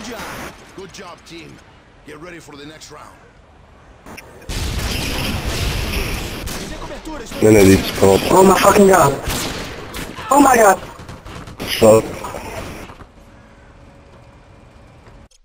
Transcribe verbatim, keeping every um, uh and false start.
Good job. Good job, team. Get ready for the next round. Benedict, come on. Oh my fucking god. Oh my god. Stop.